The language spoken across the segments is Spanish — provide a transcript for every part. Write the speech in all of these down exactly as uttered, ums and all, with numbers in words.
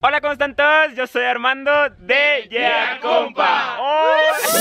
Hola, ¿cómo están todos? Yo soy Armando de Yeah Compa. ¡Oh!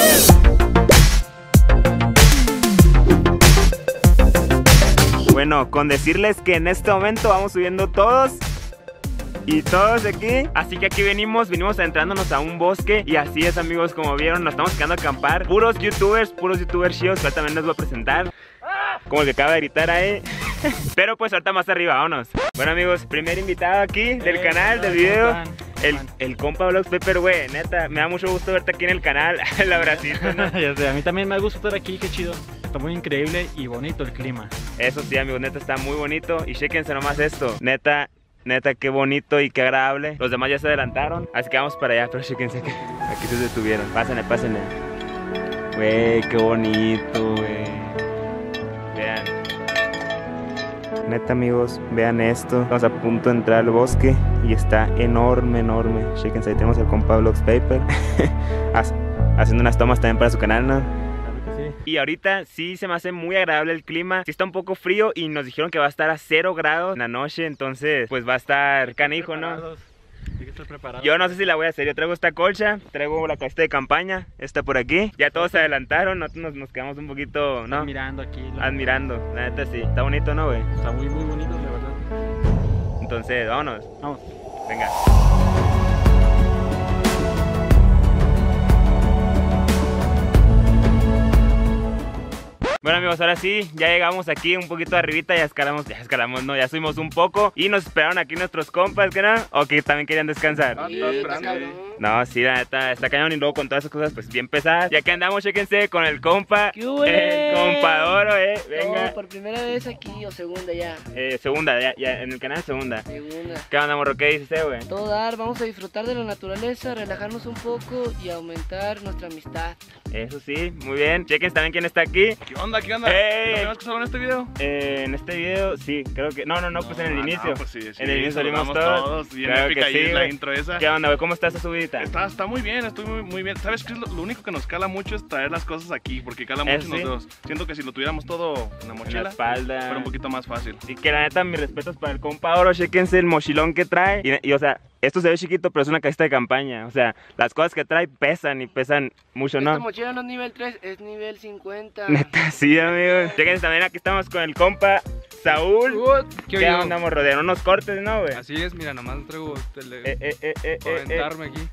Bueno, con decirles que en este momento vamos subiendo todos y todos aquí, así que aquí venimos, venimos adentrándonos a un bosque. Y así es, amigos, como vieron, nos estamos quedando a acampar. Puros youtubers, puros youtubers chidos, que ahorita también les voy a presentar, como el que acaba de gritar ahí. Pero pues ahorita más arriba, vámonos. Bueno, amigos, primer invitado aquí del Eh, canal, del ¿cómo video, están? el, el compa Vlogs Pepper, güey. Neta, me da mucho gusto verte aquí en el canal. El abracito, ¿no? Ya sé, a mí también me gusta estar aquí, qué chido. Está muy increíble y bonito el clima. Eso sí, amigos, neta está muy bonito. Y chéquense nomás esto, neta, neta, qué bonito y qué agradable. Los demás ya se adelantaron, así que vamos para allá. Pero chéquense que aquí se detuvieron. Pásenle, pásenle. Güey, qué bonito, güey. Vean. Neta, amigos, vean esto. Estamos a punto de entrar al bosque y está enorme, enorme. Chéquense, ahí tenemos al compa Vlogs Pepper haciendo unas tomas también para su canal, ¿no? Claro que sí. Y ahorita sí se me hace muy agradable el clima. Sí está un poco frío y nos dijeron que va a estar a cero grados en la noche. Entonces pues va a estar canijo, ¿no? Hay que estar preparados. Yo no sé si la voy a hacer. Yo traigo esta colcha, traigo la casita de campaña, esta por aquí. Ya todos se adelantaron, nosotros nos, nos quedamos un poquito, ¿no? Mirando aquí. La... Admirando, la neta sí. Está bonito, ¿no, güey? Está muy, muy bonito, la verdad. Entonces, vámonos. Vamos. Venga. Bueno, amigos, ahora sí, ya llegamos aquí un poquito arribita, ya escalamos, ya escalamos, no, ya subimos un poco y nos esperaron aquí nuestros compas, ¿qué no? O que también querían descansar. Sí, está cabrón. No, sí, la neta, está cañón y luego con todas esas cosas pues bien pesadas. Ya que andamos, chéquense con el compa, ¿Qué hubo? el compadoro, eh, venga. No, por primera vez aquí o segunda ya. Eh, segunda, ya, ya, en el canal segunda. Segunda. ¿Qué onda, morro? ¿Qué dices, eh, güey? Todo dar, vamos a disfrutar de la naturaleza, relajarnos un poco y aumentar nuestra amistad. Eso sí, muy bien. Chéquense también quién está aquí. ¿Qué onda? ¿Qué onda? ¡Ey! ¿Nos habíamos cruzado en este video? Eh, en este video, sí, creo que... No, no, no, pues en el Ah, inicio. no, pues sí, sí, en el inicio salimos saludamos todos. Bien Claro épica que sí, ahí la güey. intro esa. ¿Qué onda, güey? ¿Cómo está esa subidita? Está, está muy bien, estoy muy, muy bien. ¿Sabes qué es lo, lo único que nos cala mucho es traer las cosas aquí? Porque cala mucho ¿Eso en los sí? dedos. Siento que si lo tuviéramos todo en la En mochila, la espalda. fuera un poquito más fácil. Y que la neta, mis respetos para el compa Oro. Chéquense el mochilón que trae. Y, y, o sea, esto se ve chiquito, pero es una casita de campaña. O sea, las cosas que trae pesan y pesan mucho, Esta ¿no? mochila no es nivel tres, es nivel cincuenta. Neta, sí, amigos. Chéquense también, aquí estamos con el compa Saúl. ¿Qué, ¿Qué oye? onda, morro? De unos cortes, ¿no, güey? Así es, mira, nomás traigo el de Eh, eh, eh, eh, para eh, eh. aventarme aquí.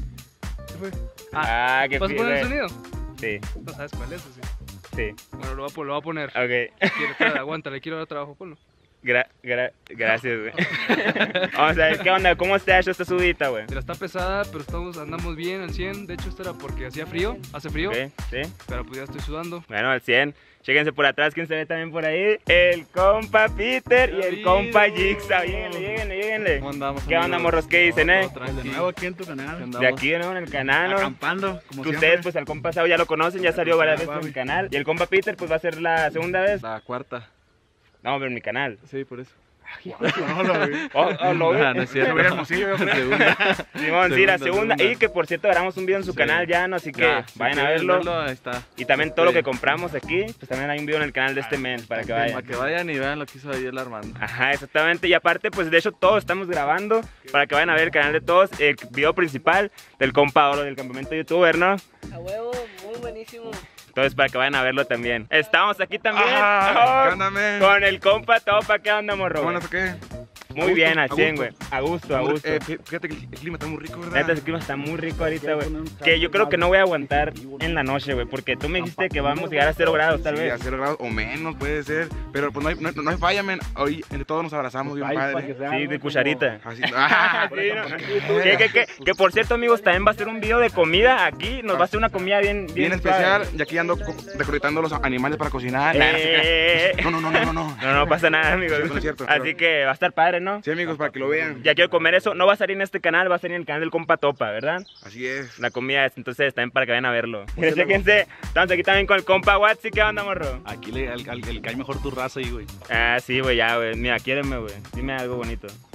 ¿Qué fue? Ah, qué ¿Vas a poner el fino. sonido? Sí, No sabes cuál es, ¿o sí? sí. Bueno, lo voy a, pon- lo voy a poner. Ok. Quiero, espera, aguanta, le quiero dar trabajo, ponlo. Gra gra gracias, güey. Vamos a ver, ¿qué onda? ¿Cómo está hecho esta subida, güey? Mira, está pesada, pero estamos, andamos bien al cien. De hecho, esto era porque hacía frío, hace frío, Ok, sí. pero pues ya estoy sudando. Bueno, al cien. Chéquense por atrás, ¿quién se ve también por ahí? El compa Peter y el compa Jigsaw. Lléguenle, lléguenle, lléguenle. ¿Cómo andamos? ¿Qué onda, morros? ¿Qué dicen, eh? De nuevo aquí en tu canal. De aquí de nuevo en el canal, ¿no? Acampando, como Que siempre. ustedes, pues al compa Sao ya lo conocen, ya salió varias veces en mi canal. Y el compa Peter, pues va a ser la segunda vez. La cuarta. No, pero en mi canal. Sí, por eso. No, lo vi. Oh, oh, lo vi. No, no es cierto. Hubiera Hermosillo, yo creo. Segunda. Simón, sí, la Segunda, segunda. segunda. Y que por cierto, grabamos un video en su Sí. canal ya, ¿no? Así que Ya, si vayan a quieren verlo. Ahí está. Y también todo lo que Sí. compramos aquí, pues también hay un video en el canal de este men para que vayan. Para que vayan y vean lo que hizo ahí el Armando. Ajá, exactamente. Y aparte, pues de hecho todos estamos grabando para que vayan a ver el canal de todos, el video principal del compa Oro del campamento youtuber, ¿no? A huevo, muy buenísimo. Entonces para que vayan a verlo también. Estamos aquí también Ah, oh, ¿qué onda, men? con el compa Topa. ¿Qué onda, morro? ¿Cómo güey? andas o qué? Muy A gusto, bien, a al cien, gusto. güey. A gusto, a gusto. Eh, fí- fíjate que el clima está muy rico, ¿verdad? Neta, ese clima está muy rico ahorita, güey. Que yo creo que no voy a aguantar en la noche, güey. Porque tú me dijiste que vamos a llegar a cero grados, tal Sí, vez. a cero grados o menos puede ser. Pero pues no hay, no, no hay falla, men. Hoy entre todos nos abrazamos bien padre. Sí, de cucharita. Así. Ah, Sí, ¿no? Que, que, que, que por cierto, amigos, también va a ser un video de comida aquí. Nos va a hacer una comida bien, bien, bien especial. Y aquí ando co- decoritando los animales para cocinar. Nah, no se crean. Eh, No, no, no, no, no, no. No, no pasa nada, amigos. Sí, no es cierto, Así pero- que va a estar padre, ¿no? Sí, amigos, para que lo vean. Ya quiero comer eso. No va a salir en este canal, va a salir en el canal del compa Topa, ¿verdad? Así es. La comida es, entonces también para que vayan a verlo. Chéquense, estamos aquí también con el compa Watsi. ¿Qué onda, morro? Aquí le, al, al- le cae mejor tu raza ahí, güey. Ah, sí, güey, ya, güey. Mira, quiéreme, güey. Dime algo bonito.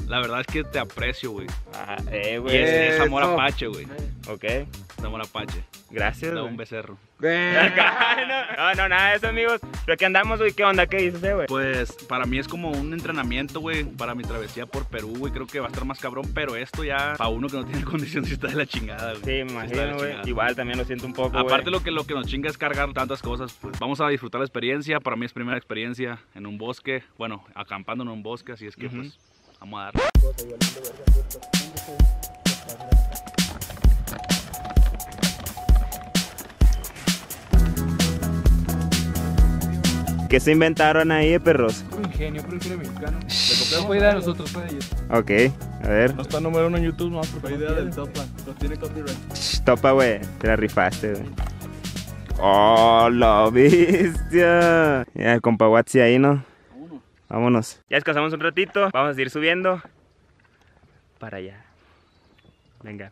La verdad es que te aprecio, güey. Ah, eh, Y güey. es, es amor Eso. apache, güey. Ok, Es amor apache. gracias. Da güey. un becerro. no, no, nada de eso, amigos. Pero aquí andamos, güey. ¿Qué onda? ¿Qué dices, eh, güey? Pues para mí es como un entrenamiento, güey, para mi travesía por Perú, güey. Creo que va a estar más cabrón, pero esto ya, para uno que no tiene condición, sí está de la chingada, güey. Sí, me está de la imagino, güey. chingada. Igual también lo siento un poco, Aparte güey. lo que, lo que nos chinga es cargar tantas cosas, pues vamos a disfrutar la experiencia. Para mí es primera experiencia en un bosque, bueno, acampando en un bosque, así es que Ujú. pues vamos a darle. ¿Qué se inventaron ahí, perros? Puro ingenio, puro ingenio mexicano. Le copiamos fue idea de nosotros, fue de ellos. Ok, a ver. No está número uno en YouTube, no, porque idea del Topa. No tiene copyright. Shh, topa, güey. Te la rifaste, güey. ¡Oh, la bestia! Ya, el compa Watsi ahí, ¿no? Vámonos. Ya descansamos un ratito. Vamos a seguir subiendo. Para allá. Venga.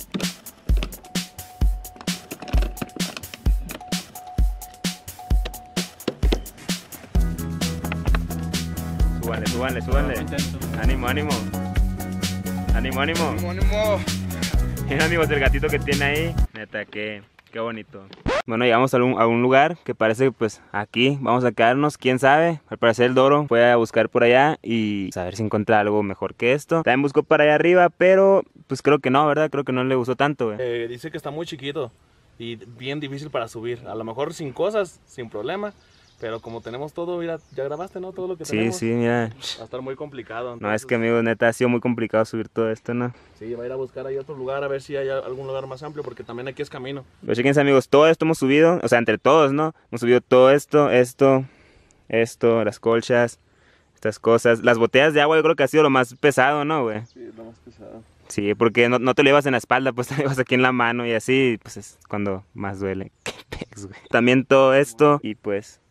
Súbanle, súbanle, súbanle. Ánimo, ánimo. Ánimo, ánimo. ¡Ánimo, ánimo! Miren, amigos, el gatito que tiene ahí. Neta, qué, qué bonito. Bueno, llegamos a un, a un lugar que parece que pues aquí vamos a quedarnos, quién sabe. Al parecer el Doro fue a buscar por allá y a ver si encuentra algo mejor que esto. También buscó para allá arriba, pero pues creo que no, ¿verdad? Creo que no le gustó tanto, güey. Eh, dice que está muy chiquito y bien difícil para subir. A lo mejor sin cosas, sin problema. Pero como tenemos todo, mira, ya grabaste, ¿no? Todo lo que Sí, tenemos. sí, mira. Va a estar muy complicado. No, es entonces, que, amigos, neta, ha sido muy complicado subir todo esto, ¿no? Sí, va a ir a buscar ahí otro lugar a ver si hay algún lugar más amplio, porque también aquí es camino. Pero chequense, amigos, todo esto hemos subido, o sea, entre todos, ¿no? Hemos subido todo esto, esto, esto, las colchas, estas cosas. Las botellas de agua yo creo que ha sido lo más pesado, ¿no, güey? Sí, es lo más pesado. Sí, porque no, no te lo llevas en la espalda, pues te lo llevas aquí en la mano y así, pues es cuando más duele. Qué pex, güey. También todo esto y pues...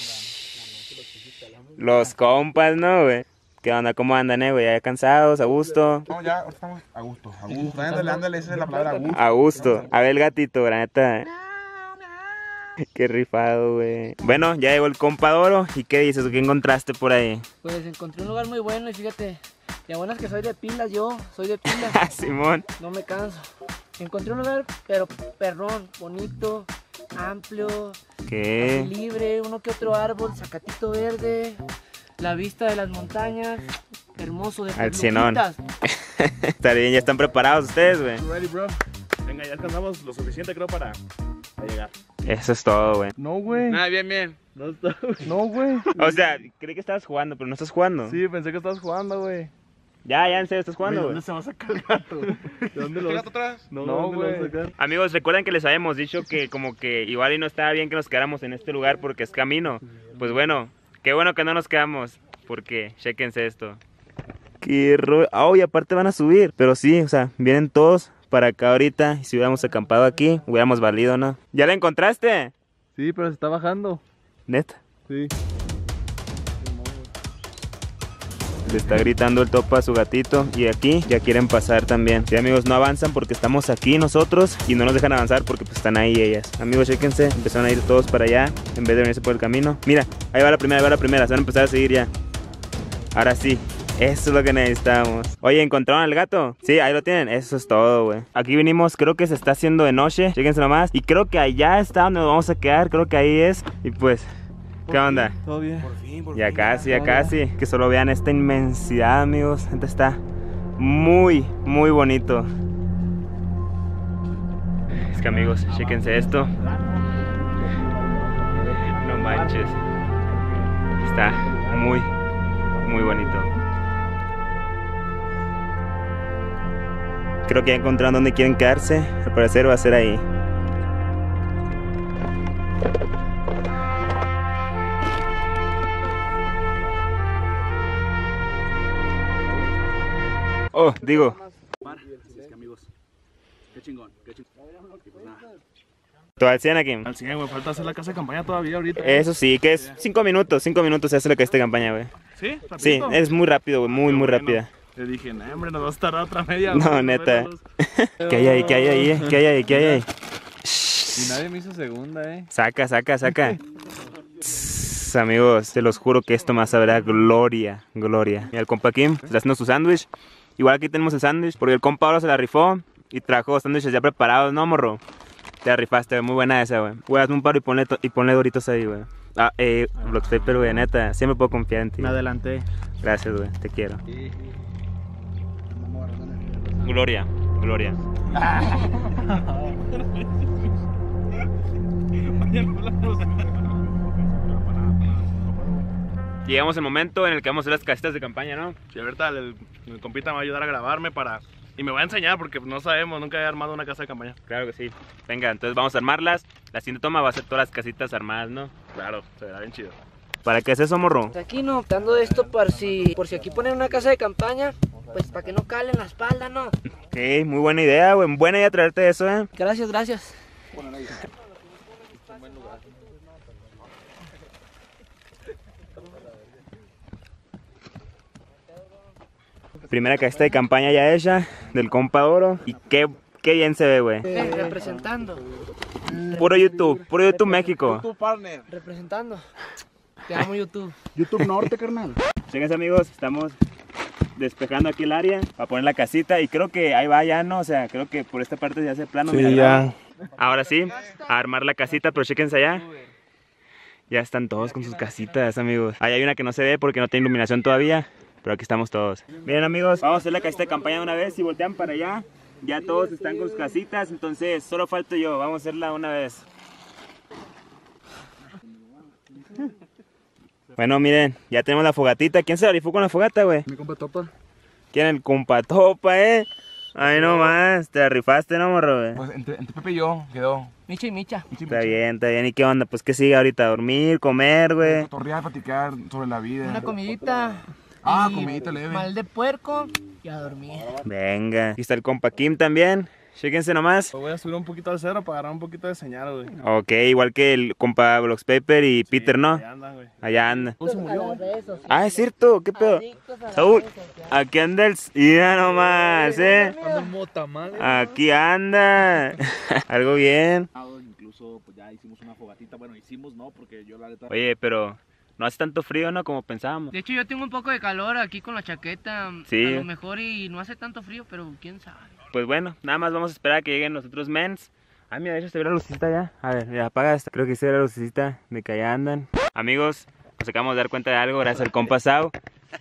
Los compas, ¿no, güey? ¿Qué onda? ¿Cómo andan, eh, güey? ¿Ya cansados? ¿A gusto? No, ya, ahorita estamos a gusto. A gusto. Ándale, ándale, esa es la palabra, a gusto. A gusto. A ver el gatito, la neta. Qué rifado, güey. Bueno, ya llegó el compa Doro. ¿Y qué dices? ¿Qué encontraste por ahí? Pues encontré un lugar muy bueno y fíjate, y bueno es que soy de pilas yo, soy de pilas, Simón. no me canso. Encontré un lugar, pero perrón, bonito, amplio, ¿Qué? así libre, uno que otro árbol, zacatito verde, la vista de las montañas, hermoso, de Al cienón. lujitas. Está bien, ya están preparados ustedes, güey. Ready, bro. Venga, ya alcanzamos lo suficiente, creo, para, para llegar. Eso es todo, güey. No, güey. Nada, bien, bien. No está. No, güey. O sea, creí que estabas jugando, pero no estás jugando. Sí, pensé que estabas jugando, güey. Ya, ya, en serio, estás jugando, güey. ¿Dónde se va a sacar el gato? ¿De dónde lo ¿Qué vas gato atrás? No, No, ¿dónde lo vas a güey. sacar? Amigos, recuerden que les habíamos dicho que como que igual y no estaba bien que nos quedáramos en este lugar porque es camino. Pues bueno, qué bueno que no nos quedamos, porque chéquense esto. Qué ro... Oh, y aparte van a subir. Pero sí, o sea, vienen todos para acá ahorita. Y si hubiéramos acampado aquí, hubiéramos valido, ¿no? ¿Ya la encontraste? Sí, pero se está bajando. Neta. Sí. Le está gritando el topa a su gatito y aquí ya quieren pasar también. Sí, amigos, no avanzan porque estamos aquí nosotros y no nos dejan avanzar porque pues están ahí ellas. Amigos, chéquense, empezaron a ir todos para allá en vez de venirse por el camino. Mira, ahí va la primera, ahí va la primera, se van a empezar a seguir ya. Ahora sí, eso es lo que necesitamos. Oye, ¿encontraron al gato? Sí, ahí lo tienen, eso es todo, güey. Aquí vinimos, creo que se está haciendo de noche, chéquense nomás. Y creo que allá está donde nos vamos a quedar, creo que ahí es. Y pues, ¿qué onda? Todo bien. Por fin, por Ya fin. casi, ya casi. Que solo vean esta inmensidad, amigos. Esta está muy, muy bonito. Es que, amigos, chéquense esto. No manches. Está muy, muy bonito. Creo que ya encontraron dónde quieren quedarse. Al parecer va a ser ahí. Oh, digo. Así es que, amigos, qué chingón, qué chingón. Y pues nada. ¿Todo al cien aquí? Al cien, güey, falta hacer la casa de campaña todavía ahorita. Eso sí, que es cinco minutos, cinco minutos se hace lo que esta campaña, güey. ¿Sí? Sí, ¿Rapidito? es muy rápido, güey, muy, muy Bueno. rápida. Le dije, no, hombre, nos va a tardar otra media. No, hora, neta. verlos. ¿Qué hay ahí? ¿Qué hay ahí? eh? ¿Qué hay ahí? ¿Qué hay ahí? Y nadie me hizo segunda, eh. Saca, saca, saca. amigos, se los juro que esto más sabrá gloria, gloria. Mira, el compa Kim está haciendo su sándwich. Igual aquí tenemos el sándwich, porque el compa ahora se la rifó y trajo sándwiches ya preparados, ¿no, morro? Te la rifaste, güey, muy buena esa, güey. Güey, hazme un paro y ponle, y ponle doritos ahí, güey. Ah, eh, Bloxpaper, güey, neta, siempre puedo confiar en ti. Me adelanté. Gracias, güey, te quiero. Gloria, gloria. Llegamos al momento en el que vamos a hacer las casitas de campaña, ¿no? Sí, ahorita el, el compita me va a ayudar a grabarme para... Y me va a enseñar porque no sabemos, nunca he armado una casa de campaña. Claro que sí. Venga, entonces vamos a armarlas. La siguiente toma va a ser todas las casitas armadas, ¿no? Claro, se verá bien chido. ¿Para qué es eso, morro? Aquí no, dando esto por si, por si aquí ponen una casa de campaña, pues para que no calen la espalda, ¿no? Ok, muy buena idea, güey. Buena idea traerte eso, ¿eh? Gracias, gracias. Primera casita de campaña ya hecha, del compa Oro. Y qué, qué bien se ve, güey. Eh, representando. Puro YouTube, puro YouTube México. Tu partner. Representando. Te amo, YouTube. YouTube Norte, carnal. Fíjense, amigos, estamos despejando aquí el área para poner la casita. Y creo que ahí va ya, ¿no? O sea, creo que por esta parte ya hace plano. Sí, mira, ya. Ahora sí, a armar la casita, pero chéquense allá. Ya están todos con sus casitas, amigos. Ahí hay una que no se ve porque no tiene iluminación todavía. Pero aquí estamos todos. Miren, amigos, vamos a hacer la casita de campaña de una vez. Si voltean para allá, ya todos están con sus casitas. Entonces, solo falto yo. Vamos a hacerla una vez. Bueno, miren, ya tenemos la fogatita. ¿Quién se la rifó con la fogata, güey? Mi compa Topa. ¿Quién? El compa Topa, eh. Ay, no más. Te la rifaste, ¿no, morro, güey? Pues entre, entre Pepe y yo quedó. Micha y Micha. Está bien, está bien. ¿Y qué onda? Pues, ¿qué sigue ahorita? ¿Dormir? ¿Comer, güey? Torrear, platicar sobre la vida. Una comidita. Ah, y comidita leve. mal de puerco y a dormir. Venga. Aquí está el compa Kim también. Chéquense nomás. Voy a subir un poquito al cerro para agarrar un poquito de señal, güey. Ok, igual que el compa Bloxpaper y Peter, ¿no? Allá andan, güey. Allá anda. A las redes sociales. Ah, es cierto, ¿qué pedo? Adictos a las Saúl, redes sociales. aquí anda el... Mira nomás, ¿eh? Ando mota madre. Aquí anda. Algo bien. Incluso pues ya hicimos una fogatita, bueno hicimos no, porque yo la neta... Oye, pero no hace tanto frío, ¿no? Como pensábamos. De hecho, yo tengo un poco de calor aquí con la chaqueta. Sí. A lo mejor y no hace tanto frío, pero quién sabe. Pues bueno, nada más vamos a esperar a que lleguen los otros mens. Ay, mira, de hecho se ve la lucecita ya. A ver, mira, apaga esta. Creo que se ve la lucecita de que allá andan. Amigos, nos acabamos de dar cuenta de algo gracias al compa Sau.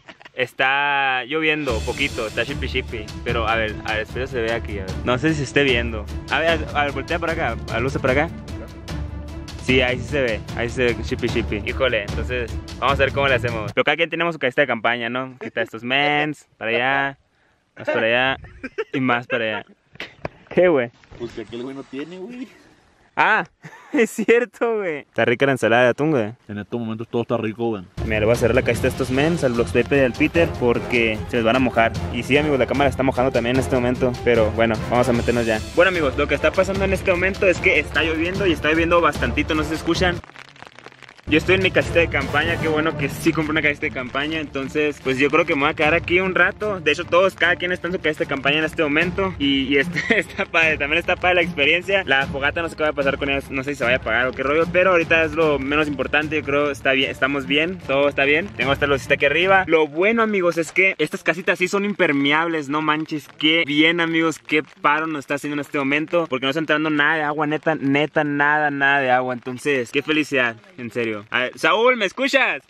Está lloviendo poquito, está chippy chippy. Pero a ver, a ver, espero se vea aquí. A ver. No sé si se esté viendo. A ver, a ver, voltea para acá, a luce para acá. Sí, ahí sí se ve, ahí se ve chippy chippy. Híjole, entonces vamos a ver cómo le hacemos. Pero cada quien tenemos su casita de campaña, ¿no? Quita estos mens, para allá, más para allá y más para allá. ¿Qué, güey? Pues que aquel güey no tiene, güey. Ah, es cierto, güey. Está rica la ensalada de atún, güey. En estos momentos todo está rico, güey. Mira, le voy a cerrar la casita a estos mens, al Bloxpaper y al Peter, porque se les van a mojar. Y sí, amigos, la cámara está mojando también en este momento, pero bueno, vamos a meternos ya. Bueno, amigos, lo que está pasando en este momento es que está lloviendo y está lloviendo bastantito, no se escuchan. Yo estoy en mi casita de campaña, qué bueno que sí compré una casita de campaña, entonces pues yo creo que me voy a quedar aquí un rato. De hecho todos, cada quien está en su casita de campaña en este momento y, y este, está padre, también está padre la experiencia. La fogata no sé qué va a pasar con ella, no sé si se vaya a apagar o qué rollo, pero ahorita es lo menos importante, yo creo está bien, estamos bien, todo está bien. Tengo esta lucita aquí arriba. Lo bueno, amigos, es que estas casitas sí son impermeables, no manches, qué bien, amigos, qué paro nos está haciendo en este momento, porque no está entrando nada de agua, neta, neta, nada, nada de agua, entonces qué felicidad, en serio. A ver, Saúl, ¿me escuchas?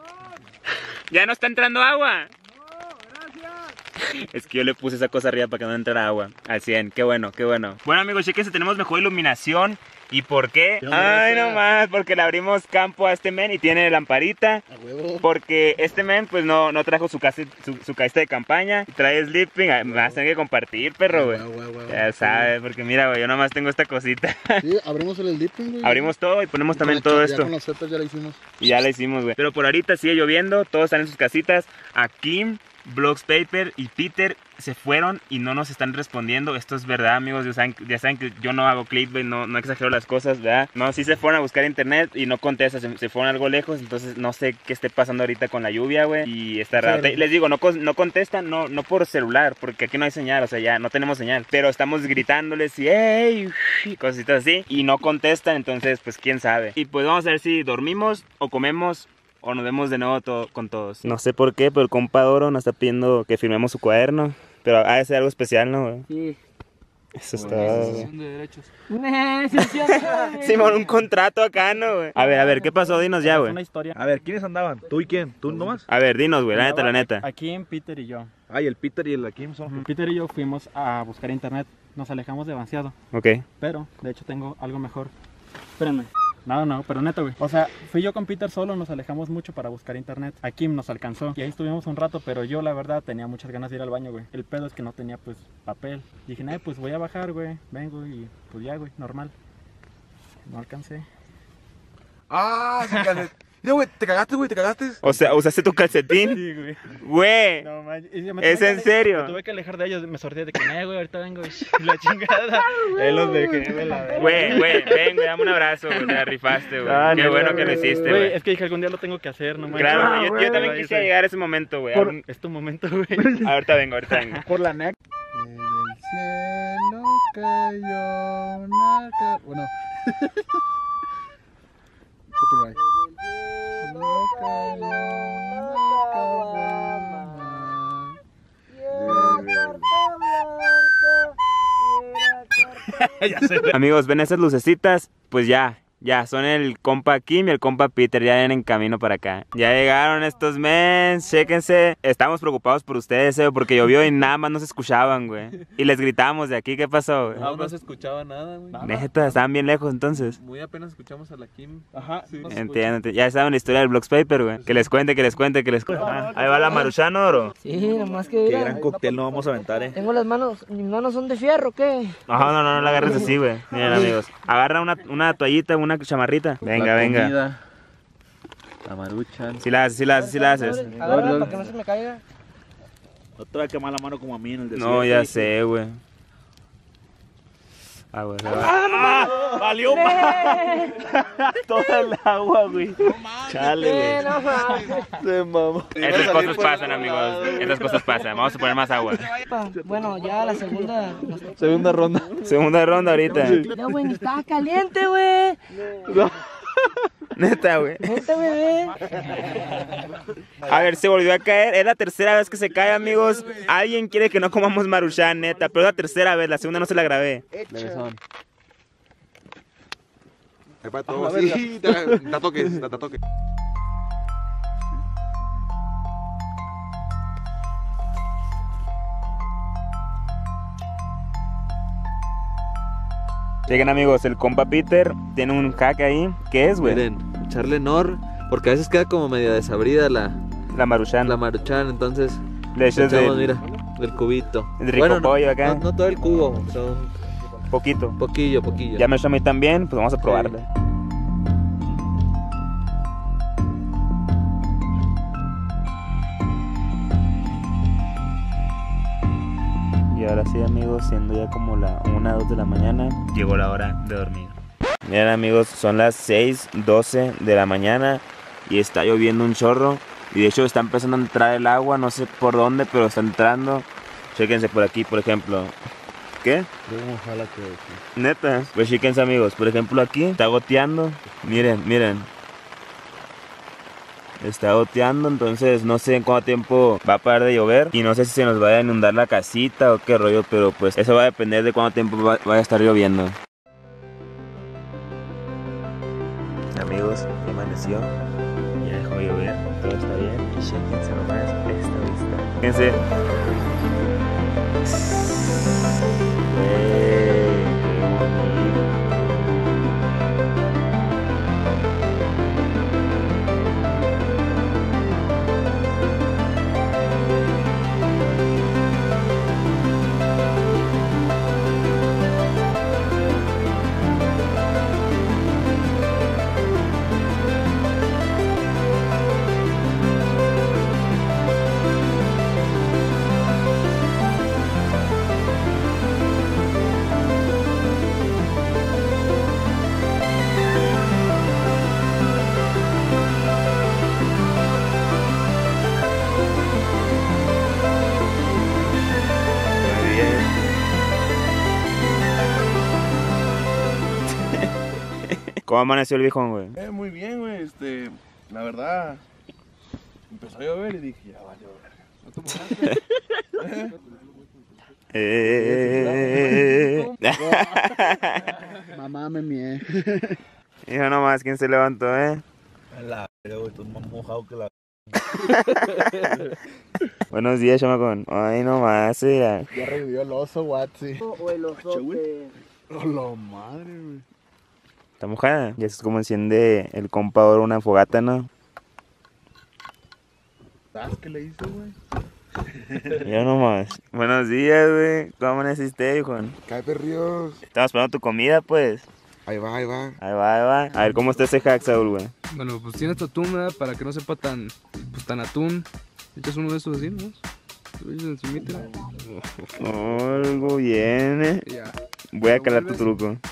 ¿Ya no está entrando agua? No, gracias. Es que yo le puse esa cosa arriba para que no entrara agua. Al cien, qué bueno, qué bueno. Bueno, amigos, chequense, tenemos mejor iluminación. ¿Y por qué? Ay, no más, porque le abrimos campo a este men y tiene lamparita. Porque este men pues no, no trajo su, casa, su, su casita de campaña. Trae sleeping, me vas a tener que compartir, perro, güey. Ya sabes, porque mira, güey, yo nomás tengo esta cosita. Sí, abrimos el sleeping, güey. Abrimos todo y ponemos también todo esto. Ya con los setas ya lo hicimos. Y ya lo hicimos, güey. Pero por ahorita sigue lloviendo, todos están en sus casitas. Aquí Bloxpaper y Peter se fueron y no nos están respondiendo. Esto es verdad, amigos. Ya saben, ya saben que yo no hago clickbait, no, no exagero las cosas, ¿verdad? No, sí se fueron a buscar internet y no contestan, se, se fueron algo lejos. Entonces no sé qué esté pasando ahorita con la lluvia, güey. Y está raro. Les digo, no, no contestan, no, no por celular, porque aquí no hay señal, o sea, ya no tenemos señal. Pero estamos gritándoles y hey, cositas así. Y no contestan, entonces pues quién sabe. Y pues vamos a ver si dormimos o comemos o nos vemos de nuevo todo, con todos. No sé por qué, pero el compa Doro nos está pidiendo que firmemos su cuaderno. Pero ha de ser algo especial, ¿no, güey? Sí. Eso está. Cesión de derechos. Simón, un contrato acá, ¿no, güey? A ver, a ver, ¿qué pasó? Dinos ya, güey. Una historia. A ver, ¿quiénes andaban? ¿Tú y quién? ¿Tú nomás? A ver, dinos, güey, la neta, la neta. Aquí en Peter y yo. Ay, el Peter y el Akim son. Peter y yo fuimos a buscar internet. Nos alejamos demasiado. Ok. Pero, de hecho, tengo algo mejor. Espérenme. No, no, pero neta, güey. O sea, fui yo con Peter solo, nos alejamos mucho para buscar internet. A Kim nos alcanzó y ahí estuvimos un rato, pero yo la verdad tenía muchas ganas de ir al baño, güey. El pedo es que no tenía pues papel. Dije, nah, pues voy a bajar, güey. Vengo y pues ya, güey, normal. No alcancé. Ah, sí, calcetín. Mira, güey, te cagaste, güey, te cagaste. O sea, ¿usaste tu calcetín? Sí, güey. Güey. No, man. Y me ¿Es tuve en que- serio? Me tuve que alejar de ellos, me sorteé de que, nah, güey, ahorita vengo y la chingada. Él los dejé, me la verga. Güey, güey, ven, güey, dame un abrazo, güey, te la rifaste, güey. Ah, Qué no, bueno güey, que lo hiciste, güey. güey. Es que dije, algún día lo tengo que hacer, no manches. Claro, Ah, yo, yo güey, también lo quisiera hice. llegar a ese momento, güey. Por- Algún- Es tu momento, güey. Ahorita vengo, ahorita vengo. Por la nec. En el cielo cayó una ca- Bueno. Copyright. No cayó una caguama. Amigos, ven esas lucecitas, pues ya, ya, son el compa Kim y el compa Peter, ya vienen en camino para acá. Ya llegaron estos mens, chéquense. Estamos preocupados por ustedes, eh, porque llovió y nada más no se escuchaban, güey. Y les gritamos de aquí, ¿qué pasó, güey? No, no se escuchaba nada, güey. Neta, estaban bien lejos entonces. Muy apenas escuchamos a la Kim. Ajá. Sí. Entiendo, entiendo. Ya saben la historia del Bloxpaper, güey. Que les cuente, que les cuente, que les cuente. Ah, ahí va la Maruchan, Oro. Sí, nomás que Qué mira, gran cóctel no vamos a aventar, eh. tengo las manos, mis manos son de fierro, ¿qué? Ajá, no, no, no la agarres así, güey. Miren, amigos. Agarra una, una toallita, una chamarrita. Venga, venga. La Maruchan. Si la haces, si la haces, si la haces. Agárrala para que no se me caiga. No te va a quemar la mano como a mí en el desierto. No, ya sé, güey. Ah, güey. ¡Ah! ¡Valió más! Toda el agua, güey. Chale, Eh, güey. no mames. Se mamó. Estas cosas pasan, amigos. Estas cosas pasan. Vamos a poner más agua. Bueno, ya la segunda. Segunda ronda. Segunda ronda ahorita. No, güey, ni estaba caliente, güey. Neta, güey. Neta, bebé. A ver, se volvió a caer. Es la tercera vez que se cae, amigos. Alguien quiere que no comamos Maruchan, neta. Pero es la tercera vez. La segunda no se la grabé. Ahí para todo, sí, da, da toques, da, da toques. Lleguen, amigos. El compa Peter tiene un hack ahí. ¿Qué es, güey? Miren, echarle nor, porque a veces queda como media desabrida la, La Maruchan. la Maruchan, entonces Le echas echamos, de mira, el cubito. el rico Bueno, no, pollo acá. no, no todo el cubo, son Poquito. poquillo, poquillo. Ya me echó a mí también. Pues vamos a probarla. Y ahora sí, amigos, siendo ya como la una, dos de la mañana, llegó la hora de dormir. Miren, amigos, son las seis doce de la mañana y está lloviendo un chorro. Y de hecho está empezando a entrar el agua, no sé por dónde, pero está entrando. Chéquense por aquí, por ejemplo. ¿Qué? Neta. Pues chéquense, amigos, por ejemplo aquí está goteando. Miren, miren. Está goteando, entonces no sé en cuánto tiempo va a parar de llover. Y no sé si se nos vaya a inundar la casita o qué rollo, pero pues eso va a depender de cuánto tiempo va, vaya a estar lloviendo. Amigos, ya amaneció, ya dejó de llover, todo está bien. Y chéquense nomás esta vista. Fíjense. Güey, qué bonito. ¿Cómo amaneció el viejón, güey? Eh, muy bien, güey, este, la verdad, empezó a llover y dije, ya vale, verga. ¿No te mojaste? Eh, Mamá me mié. Hijo nomás, ¿quién se levantó, eh? La verga, güey, tú más mojado que la... Buenos días, chamacón. Ay, nomás, mira. Ya revivió el oso, Watsi. O el osote. Oh, la madre, güey. ¿Está mojada? Y eso es como enciende el compa ahora una fogata, ¿no? ¿Sabes qué le hizo, güey? Mira nomás. Buenos días, güey. ¿Cómo amaneciste, hijo? Cae perríos. Estamos esperando tu comida, pues. Ahí va, ahí va. Ahí va, ahí va. A ver, ¿cómo está ese hack, Saúl, güey? Bueno, pues tienes tu atún, ¿verdad? Para que no sepa tan, pues tan atún. Echas uno de esos así, ¿no? Lo echas encimita. Algo viene. Y ya. Voy a Lo calar tu vuelves. truco.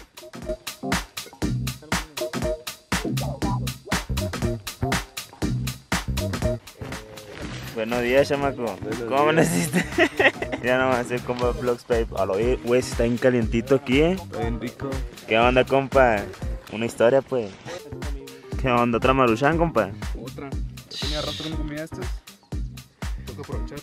Buenos días, chamaco. ¿Cómo amaneciste? Ya no va a hacer compa Vlogs Pape. A lo güey, está bien calientito aquí, eh. Está bien rico. ¿Qué onda, compa? Una historia, pues. ¿Qué onda? ¿Otra Maruchan, compa? Otra. Tenía rato que no comía estas. Tengo que aprovechar.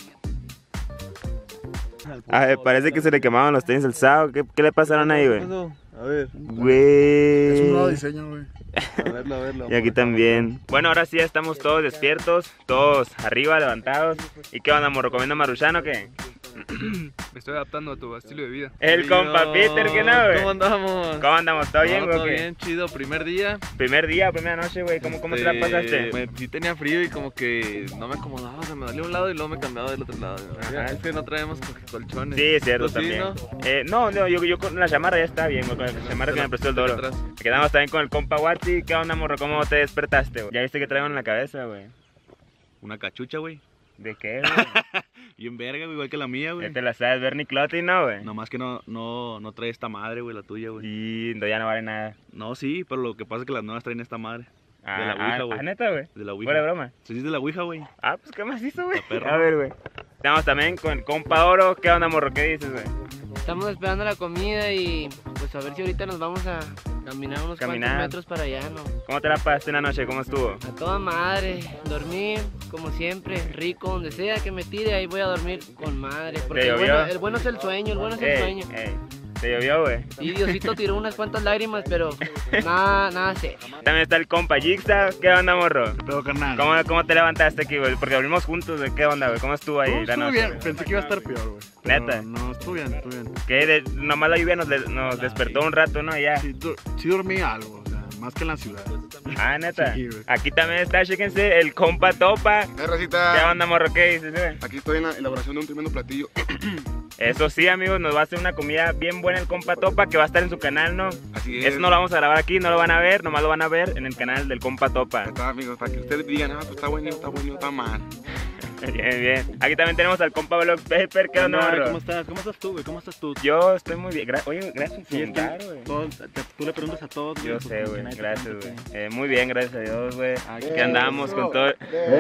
A ver, parece que se le quemaban los tenis al Sao. ¿Qué, qué le pasaron ahí, güey? A ver. Güey. Es un nuevo diseño, güey. A verlo, a verlo. Y aquí también. Bueno, ahora sí ya estamos todos despiertos, todos arriba, levantados. ¿Y qué onda, morro? ¿Comiendo Maruchan o qué? Me estoy adaptando a tu estilo de vida. El compa Peter, ¿qué no, güey? ¿Cómo andamos? ¿Cómo andamos? ¿Todo bien, No, güey? todo o qué? bien, chido, primer día. Primer día o primera noche, güey. ¿Cómo, cómo te la Este, pasaste? me- sí tenía frío y como que no me acomodaba, o sea, me dolía un lado y luego me cambiaba del otro lado. Ajá. Es que no traemos co- colchones. Sí, es cierto, ¿Tú sí, también. no? Eh, no, no, yo, yo con la chamarra ya está bien, güey. Con la chamarra que me prestó el Doro. Atrás. Quedamos también con el compa Watsi. ¿Qué onda, morro? ¿Cómo te despertaste, güey? Ya viste que traigo en la cabeza, güey. Una cachucha, güey. ¿De qué, güey? Bien verga, güey, igual que la mía, güey. Ya te la sabes, Bernie Cloty, ¿no, güey? Nomás que no, no, no trae esta madre, güey, la tuya, güey. Y no, ya no vale nada. No, sí, pero lo que pasa es que las nuevas traen esta madre. Ah, de la Ouija, ah, güey. ah, neta, güey. De la Ouija. Fuera de broma. Sí, es de la Ouija, güey. Ah, pues qué más hizo, güey. La perra. A ver, güey. Estamos también con el compa Oro. ¿Qué onda, morro? ¿Qué dices, güey? Estamos esperando la comida y pues a ver si ahorita nos vamos a caminar unos Caminar. cuantos metros para allá, ¿no? ¿Cómo te la pasaste en la noche? ¿Cómo estuvo? A toda madre, dormir como siempre, rico, donde sea que me tire, ahí voy a dormir con madre. Porque ¿Te el llovió? bueno, el bueno es el sueño, el bueno es el Ey, sueño. ey. ¿Te llovió, güey? Y Diosito tiró unas cuantas lágrimas, pero nada, nada sé. También está el compa Jigsaw. ¿Qué onda, morro? Pero carnal. ¿Cómo, ¿Cómo te levantaste aquí, güey? Porque dormimos juntos, güey. ¿Qué onda, güey? ¿Cómo estuvo ahí No, la estuvo noche, bien, güey? pensé que iba a estar peor, güey. Pero ¿Neta? No, estuvo bien, estuvo bien. Que de- nomás la lluvia nos, de- nos despertó un rato, ¿no? Y ya. Sí, du- sí dormí algo, o sea, más que en la ciudad. Ah, neta. Sí, güey. Aquí también está, chéquense, el compa Topa. Eh, ¿Qué Racita, onda, morro? ¿Qué dices, güey? aquí estoy en la elaboración de un tremendo platillo. Eso sí, amigos, nos va a hacer una comida bien buena el compa Topa, que va a estar en su canal, ¿no? Así es. Eso no lo vamos a grabar aquí, no lo van a ver, nomás lo van a ver en el canal del compa Topa. Está, amigos, para que ustedes digan, ah, pues está bueno, está bueno, está mal. Bien, bien. Aquí también tenemos al compa Vlogs Paper. ¿Qué onda, morro? ¿Cómo estás? ¿Cómo estás tú, güey? ¿Cómo estás tú? Yo estoy muy bien. Gra- Oye, gracias por Sí, es que preguntar, güey. todo- te- tú le preguntas a todos, güey. Yo pues, sé, como güey. que nadie te Gracias, pregunta, güey. Eh, muy bien, gracias a Dios, güey. Ay, Aquí andamos con todo.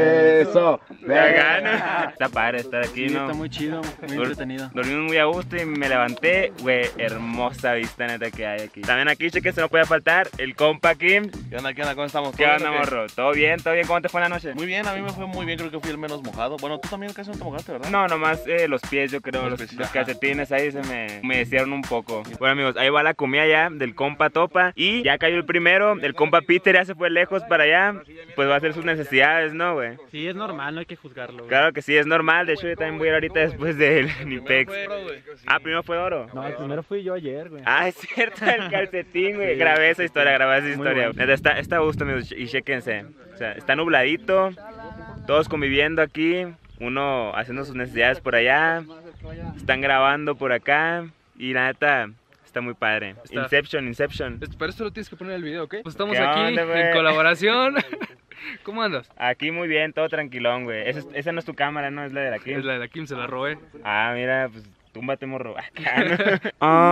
Eso. La gana. Está padre estar aquí, Sí, ¿no? está muy chido, muy Dur- entretenido. Dormimos muy a gusto y me levanté, güey. Hermosa vista, neta, que hay aquí. También aquí, cheque, se no puede faltar el compa Kim. ¿Qué onda, qué onda? ¿Cómo estamos? ¿Qué ¿Todo onda, bien o qué? morro? ¿Todo bien? ¿Todo bien? ¿Cómo te fue en la noche? Muy bien, a mí me fue muy bien, creo que fui el menos mojado. Bueno, tú también casi no te mojaste, ¿verdad? No, nomás eh, los pies, yo creo, Los los, pies, los ajá. calcetines ahí se me humedecieron un poco. Bueno, amigos, ahí va la comida ya del compa Topa. Y ya cayó el primero, el compa Peter ya se fue lejos para allá. Pues va a hacer sus necesidades, ¿no, güey? Sí, es normal, no hay que juzgarlo, güey. Claro que sí, es normal. De hecho, yo también voy a ir ahorita después del Nipex. Ah, primero fue Oro. No, el primero fui yo ayer, güey. Ah, es cierto, el calcetín, güey. Grabé esa historia, grabé esa Muy historia. bueno. Neta, Está, está a gusto, amigos, y chéquense. O sea, está nubladito, todos conviviendo aquí, uno haciendo sus necesidades por allá, están grabando por acá, y la neta, está muy padre. Está. Inception, Inception. Esto- Para esto lo tienes que poner el video, ¿ok? Pues estamos ¿Qué aquí onda, güey? en colaboración. ¿Cómo andas? Aquí muy bien, todo tranquilón, güey. Esa, es- esa no es tu cámara, ¿no? Es la de la Kim. Es la de la Kim, se la robé. Ah, mira, pues túmbate, morro. Acá, ¿no?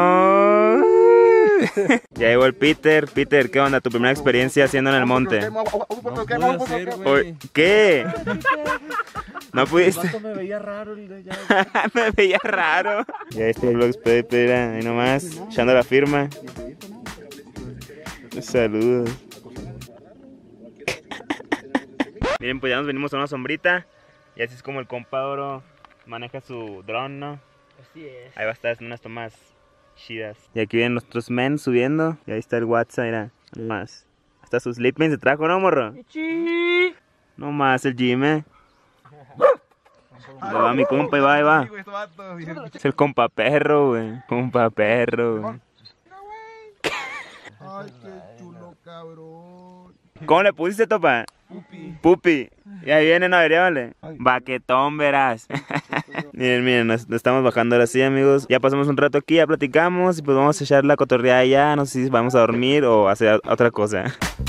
Ah. Ya llegó el Peter. Peter, ¿qué onda? ¿Tu primera experiencia haciendo en el monte? Oye, ¿qué? ¿No pudiste? me veía raro el de ya. Me veía raro. Ya este Vlogs Paper, ahí nomás, echando la firma. Saludos. Miren, pues ya nos venimos a una sombrita. Y así es como el compa Oro maneja su dron, ¿no? Así es. Ahí va a estar haciendo unas tomas chidas. Y aquí vienen nuestros men subiendo. Y ahí está el WhatsApp, mira. Más. Hasta sus sleepings se trajo, ¿no, morro? No más el Jimmy. Ahí va mi compa, ahí va, ahí va. Es el compa perro, güey. Compa perro, güey. Ay, qué chulo, cabrón. ¿Cómo le pusiste, topa? Pupi. Pupi. Y ahí viene, no debería, vale. Baquetón, verás. Miren, miren, nos, nos estamos bajando ahora sí, amigos. Ya pasamos un rato aquí, ya platicamos. Y pues vamos a echar la cotorreada ya. No sé si vamos a dormir o a hacer otra cosa.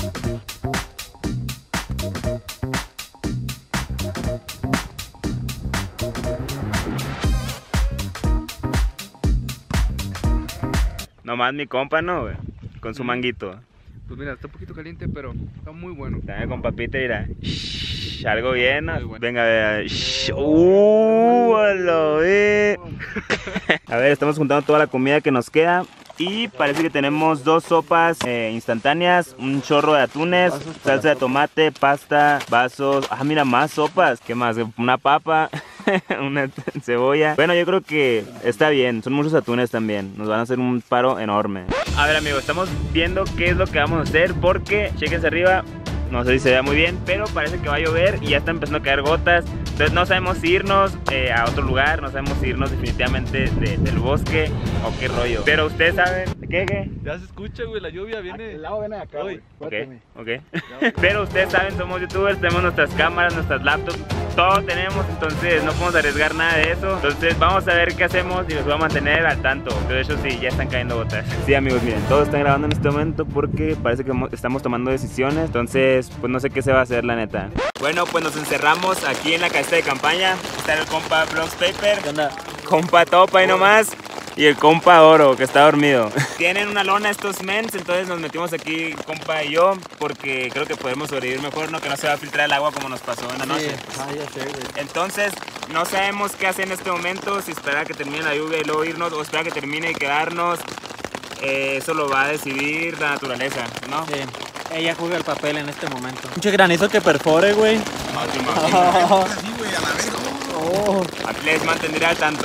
Nomás mi compa, ¿no, güey? Con su manguito. Pues mira, está un poquito caliente, pero está muy bueno. También con papita, mira. Shh, algo bien, ¿no? Bueno. Venga, a ver. Shh, uh, a la vez. A ver, estamos juntando toda la comida que nos queda. Y parece que tenemos dos sopas eh, instantáneas, un chorro de atunes, salsa de tomate, pasta, vasos. Ah, mira, más sopas. ¿Qué más? Una papa, una cebolla. Bueno, yo creo que está bien. Son muchos atunes también. Nos van a hacer un paro enorme. A ver, amigos, estamos viendo qué es lo que vamos a hacer porque, chéquense arriba. No sé si se vea muy bien, pero parece que va a llover y ya está empezando a caer gotas. Entonces no sabemos si irnos eh, a otro lugar, no sabemos si irnos definitivamente de, del bosque o qué rollo. Pero ustedes saben, ¿qué, qué? Ya se escucha, güey, la lluvia viene. El agua viene de acá, güey. Ok, ok. Pero ustedes saben, somos youtubers, tenemos nuestras cámaras, nuestras laptops, todo tenemos, entonces no podemos arriesgar nada de eso. Entonces vamos a ver qué hacemos y los voy a mantener al tanto. De hecho, sí, ya están cayendo gotas. Sí, amigos, miren, todos están grabando en este momento porque parece que estamos tomando decisiones. Entonces, pues no sé qué se va a hacer, la neta. Bueno, pues nos encerramos aquí en la caseta de campaña. Está el compa Vlogs Paper. ¿Qué onda? Compa Topa ahí nomás. Y el compa Oro, que está dormido. Tienen una lona estos mens, entonces nos metimos aquí, compa y yo, porque creo que podemos sobrevivir mejor, ¿no? Que no se va a filtrar el agua como nos pasó en la noche. Sí. Ah, ya sé, güey. Entonces, no sabemos qué hacer en este momento, si esperar a que termine la lluvia y luego irnos, o esperar a que termine y quedarnos. Eh, eso lo va a decidir la naturaleza, ¿no? Sí. Ella juega el papel en este momento. Mucho granizo que perfore, güey. No te imaginas. Así, güey, a la vez. Oh. Les mantendré al tanto.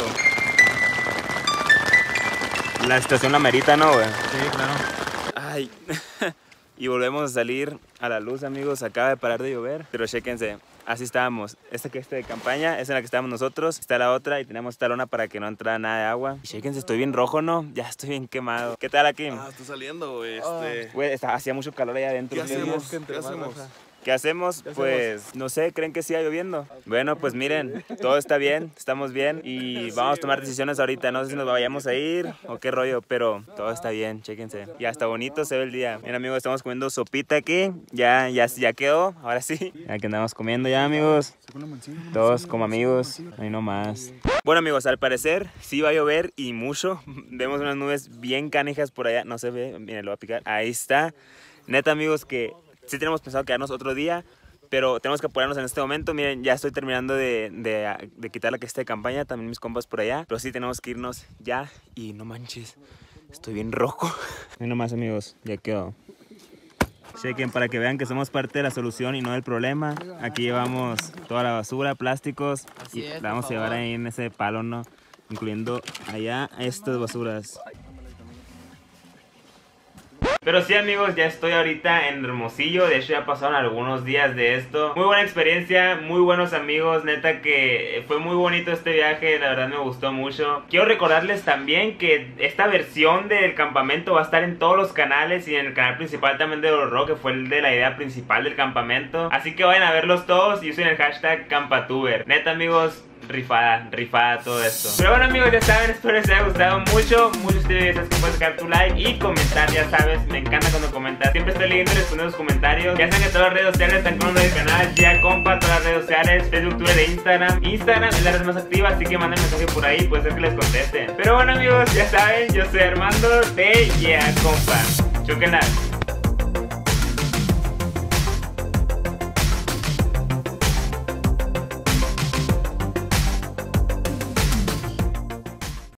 La situación la merita, ¿no, güey? Sí, claro. Ay. Y volvemos a salir a la luz, amigos. Acaba de parar de llover. Pero chéquense, así estábamos. Esta que es de campaña es en la que estábamos nosotros. Está la otra y tenemos esta lona para que no entrara nada de agua. Y chéquense, estoy bien rojo, ¿no? Ya estoy bien quemado. ¿Qué tal aquí? Ah, está saliendo, güey. Este... Güey, está- hacía mucho calor allá adentro. ¿Qué hacemos? ¿Qué hacemos? ¿Qué hacemos? Pues no sé, ¿creen que siga lloviendo? Bueno, pues miren, todo está bien, estamos bien y vamos a tomar decisiones ahorita. No sé si nos vayamos a ir o qué rollo, pero todo está bien, chéquense. Ya está bonito se ve el día. Bien, amigos, estamos comiendo sopita aquí. Ya, ya, ya quedó, ahora sí. Ya que andamos comiendo ya, amigos. Todos como amigos, ahí nomás. Bueno, amigos, al parecer sí va a llover y mucho. Vemos unas nubes bien canijas por allá. No se ve, miren, lo voy a picar. Ahí está. Neta, amigos, que sí tenemos pensado quedarnos otro día, pero tenemos que apurarnos en este momento. Miren, ya estoy terminando de, de, de quitar la caseta de campaña, también mis compas por allá, pero sí tenemos que irnos ya y no manches, estoy bien rojo. Ahí nomás, amigos, ya quedó. Chequen para que vean que somos parte de la solución y no del problema. Aquí llevamos toda la basura, plásticos, Así y es, la vamos a por llevar favor. ahí en ese palo, ¿no? Incluyendo allá estas basuras. Pero sí, amigos, ya estoy ahorita en Hermosillo. De hecho ya pasaron algunos días de esto. Muy buena experiencia, muy buenos amigos. Neta que fue muy bonito este viaje. La verdad me gustó mucho. Quiero recordarles también que esta versión del campamento va a estar en todos los canales. Y en el canal principal también de Oro, que fue el de la idea principal del campamento. Así que vayan a verlos todos y usen el hashtag Campatuber. Neta, amigos, rifada, rifada todo esto. Pero bueno, amigos, ya saben, espero les haya gustado mucho. Muchos de ustedes saben que puedes dejar tu like y comentar, ya sabes, me encanta cuando comentas. Siempre estoy leyendo y respondiendo los comentarios. Ya saben que todas las redes sociales están con uno del canal, ya compa, todas las redes sociales, Facebook, Twitter e Instagram. Instagram es la red más activa, así que manden mensaje por ahí, puede ser que les contesten. Pero bueno, amigos, ya saben, yo soy Armando de Yeah Compa. Chóquenla.